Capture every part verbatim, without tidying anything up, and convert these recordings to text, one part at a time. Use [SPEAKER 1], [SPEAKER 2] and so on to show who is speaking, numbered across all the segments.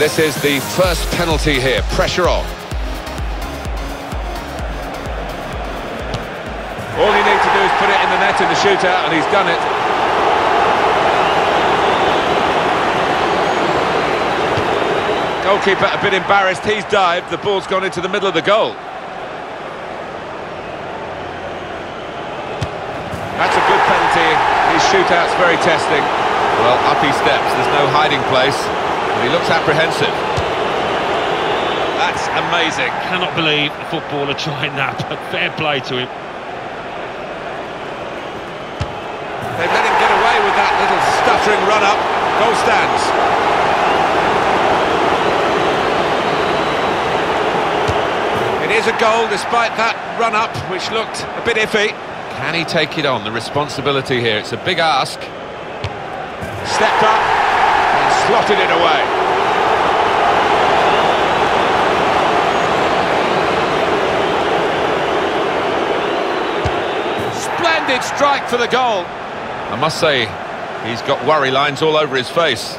[SPEAKER 1] this is the first penalty here. Pressure on.
[SPEAKER 2] All you need to do is put it in the net in the shootout, and he's done it. Goalkeeper a bit embarrassed. He's dived. The ball's gone into the middle of the goal. That's a good penalty. His shootout's very testing.
[SPEAKER 1] Well, up he steps. There's no hiding place. And he looks apprehensive.
[SPEAKER 3] That's amazing. Cannot believe a footballer trying that, but fair play to him.
[SPEAKER 2] They've let him get away with that little stuttering run-up. Goal stands. It is a goal despite that run-up, which looked a bit iffy.
[SPEAKER 1] Can he take it on? The responsibility here. It's a big ask.
[SPEAKER 2] Stepped up and slotted it away. Splendid strike for the goal.
[SPEAKER 1] I must say, he's got worry lines all over his face.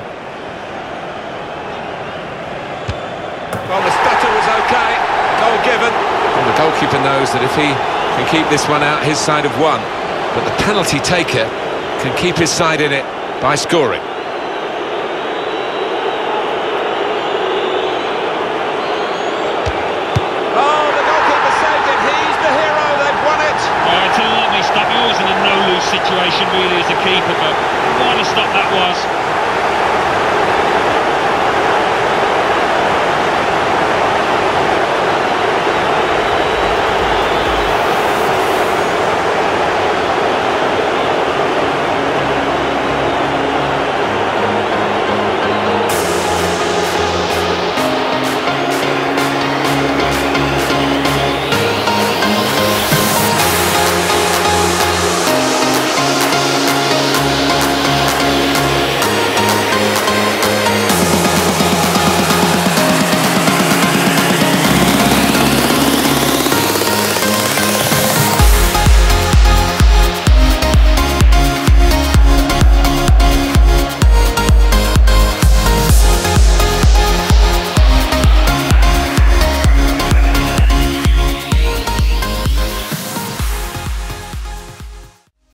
[SPEAKER 2] Well, the stutter was okay. Goal given.
[SPEAKER 1] Well, the goalkeeper knows that if he can keep this one out, his side have won. But the penalty taker can keep his side in it by scoring.
[SPEAKER 2] Oh, the goalkeeper saved it. He's the hero. They've won it.
[SPEAKER 3] Oh, it's a lovely stop. He was in a no-lose situation, really, as a keeper, but what a stop that was.